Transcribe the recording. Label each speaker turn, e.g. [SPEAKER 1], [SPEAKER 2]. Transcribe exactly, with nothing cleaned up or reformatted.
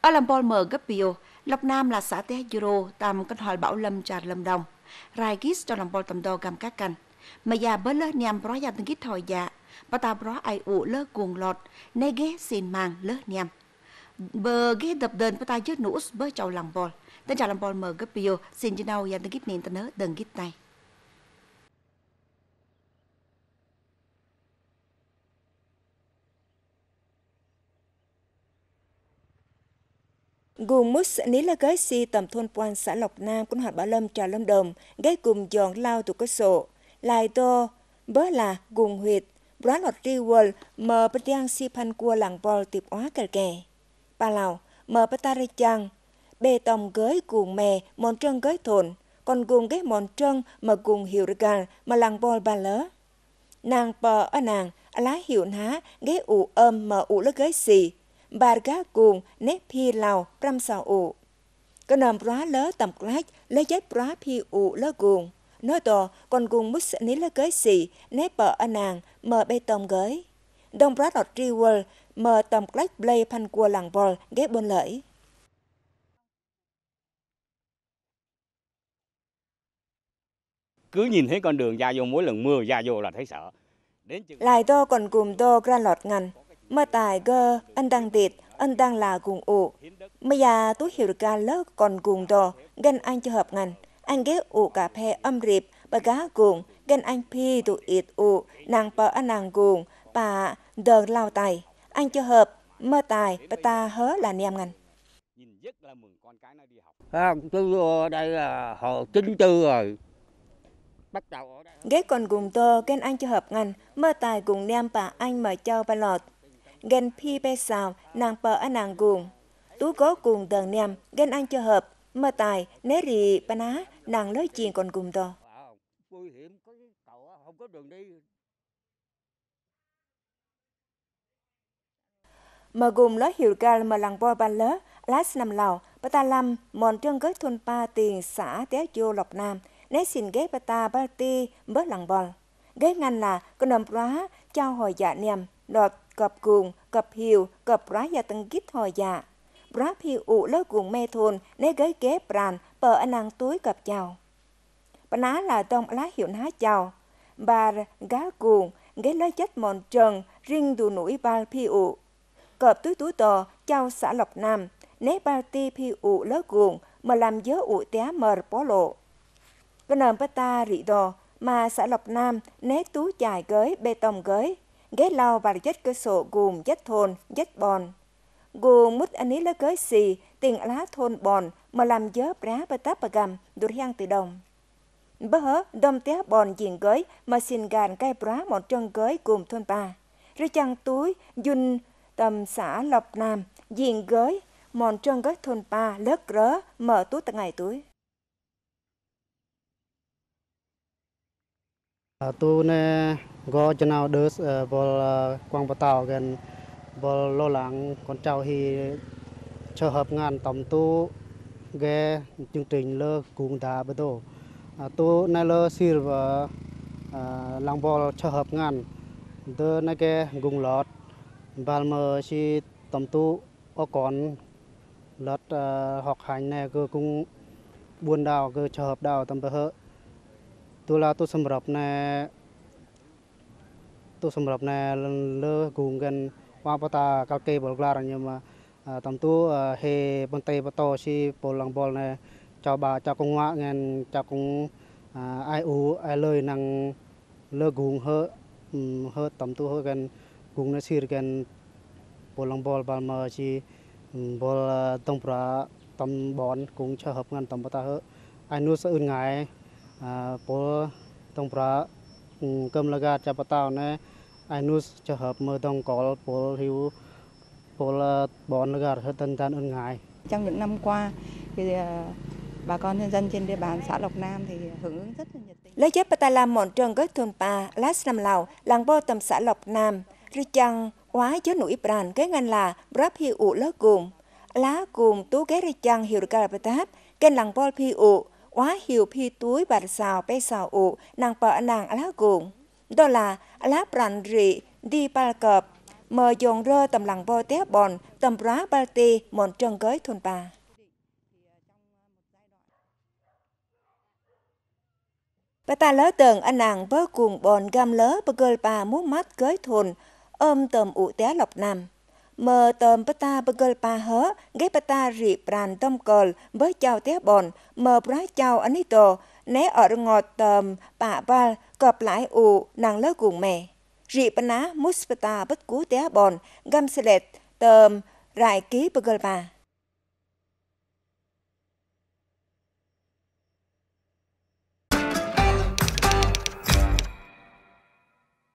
[SPEAKER 1] ở làm bol mờ gấp biểu Lộc Nam là xã té Euro tầm con hỏi Bảo Lâm trà Lâm Đồng Rai Gis cho làm bol tầm đo gam các cành mà già bớt lỡ nhằm bó già từng kít thòi dạ bà ta bó ai ụ lỡ cuồng lọt nê ghé xin mang lỡ nhằm bờ ghé đập đền bà ta dứt nụ bớt trầu làm bol tên trà làm bol mờ gấp biểu xin cho nào già từng kít nền tân nớ đừng kít này
[SPEAKER 2] Gồm mức ní là gái si tầm thôn quan xã Lộc Nam cũng hoạt Bảo Lâm trà Lâm Đồng ghé cùng dọn lao tụ có sổ lại to bớ là gồm huyệt bó lọt tri quần mờ bất giang si pan cua làng bò tiệp óa kè kè bà lào mờ bất ta rê chăng bê tông gới cùng mè mòn trân gới thôn còn gồm ghé mòn trân mà cùng hiểu gan mà làng bò bà lỡ nàng bò ở nàng lá hiểu há ghé ủ âm mà ủ lớp gới xì bà gá cuồng nếp phi lào pram sao ụ cái nầm bó lỡ tầm lách lấy chết bó phi ụ lỡ cuồng nói to còn cuồng mút ní lỡ gới xì nếp bờ ở nàng mờ bê tông gới đông bó lọt tri quần mờ tầm lách play pan cua làng bò ghé bôn lẫy
[SPEAKER 3] cứ nhìn thấy con đường ra vô mỗi lần mưa ra vô là thấy sợ đến
[SPEAKER 2] lại to còn cùng to ra lọt ngành mơ tài gơ anh đang tiệt anh đang là cùng ụ bây giờ tôi hiểu được cả lớp còn cùng to gan anh cho hợp ngành anh ghé ụ cà phê âm rịp bà gá cùng gan anh phi tụ ít ụ nàng bờ anh nàng cùng bà đờ lao tài anh cho hợp mơ tài bà ta hớ là niềm ngành
[SPEAKER 4] à, tôi vô đây là hồi chín tư rồi bắt đầu ở đây
[SPEAKER 2] ghé còn cùng to gan anh cho hợp ngành mơ tài cùng niềm bà anh mở cho bà lọt gen phi bê xào nàng bờ anh nàng cùng tú có cùng tờ niềm gen anh cho hợp mơ tài nếu gì bà ná nàng lối chuyện còn cùng to mà cùng lối hiểu gal mà làng bò ban lớ lát nằm lào bà ta lâm mòn trơn gới thôn pa tiền xã té vô Lộc Nam né xin ghé bà ta ba ti bớt làng bò ghé ngăn là con nằm quá trao hồi dạ niềm đọt cặp cuồng cặp hiu cặp rá gia tăng kít hồi dạ rá hiu ụ lỡ cuồng mê thôn né ghế ghé bràn bờ anh nàng túi cặp chào bà ná là tông lá hiệu ná chào bà gá cuồng ghé lấy chất mòn trần riêng đủ nũi ba phi ụ cặp túi túi tò chào xã Lộc Nam né ba ti phi ụ lỡ cuồng mà làm dớ ụ té mờ bó lộ cái nền bà ta rị đò mà xã Lộc Nam né tú chài gới bê tông gới ghé lao và chất cơ sổ gồm chất thôn, chất bòn. Gồm mút anh ấy là gới xì, tiền lá thôn bòn mà làm dớ brá bà táp bà gầm, đột hang từ đồng. Bớ hớ, đom té bòn diện gới mà xin gàn cây brá một chân gới gồm thôn ba. Rồi chăng túi, dùn tầm xã Lộc Nam, diện gới, một chân gới thôn ba, lớp rớ, mở túi tầng ngày túi.
[SPEAKER 5] Tu ne go cho nào đỡ bol quang bát tàu gần bol lo lắng con trâu thì cho hợp ngàn tổng tu ghé chương trình lơ cùng đá bờ đồ tu này lơ xir và làng bol cho hợp ngàn đỡ này cái gùng lót bal mờ si tổng tu ở còn lót học hành này cơ cũng buôn đào cơ cho hợp đào tầm bờ hơ tu là tu sầm rập này tu sầm rập này lơ cùng gần qua bát ta cao kê bol glar nhưng mà tầm tu he băng tay bát to si bol lang bol này cho bà cho công ngoại ngàn cho công ai u ai lời năng lơ cùng hơ hơ tầm tu hơ gần cùng nó xir gần bol lang bol bal mà si bol tông pra tầm bón cũng cho hợp ngàn tầm bát ta hơ ai nuôi sẽ ưn ngài bol tông pra cơm laga cho bát tao này ai nuôi cho hợp mơ tông có bol hiu bol bón laga hết tân tan ưn ngài.
[SPEAKER 6] Trong những năm qua thì bà con nhân dân trên địa bàn xã Lộc Nam thì hưởng ứng rất là nhiệt tình.
[SPEAKER 2] Lấy chép ta làm món trần gới thôn pa lát năm lào làng bò tầm xã Lộc Nam rư chăng oái chớ nụi brand cái ngành là rap hiu ụ lỡ cùng lá cùng tú ghé rư chăng hiu được cả táp kênh làng bò hiu ụ oái hiu phi túi bạt xào pe xào ụ nàng bờ nàng lá cùng đó là lá brand rị đi pa cọp mờ dồn rơ tầm lặng bò té bòn tầm rá balti mòn trân cới thôn pa. Bà ta lỡ tờn anh nàng bớ cùng bòn gam lỡ bơ gơ pa mú mắt cới thôn ôm tầm ụ té lọc nam. Mờ tầm bà ta bơ gơ pa hớ ghé bà ta rị bràn tâm cờ với chào té bòn mờ brá chào anito né ở ngọt tầm bà ba cọp lại ụ nàng lỡ cùng mẹ. Rị bà ná mút bà ta bất cú té bòn gam xe lẹt tầm rại ký bơ gơ pa.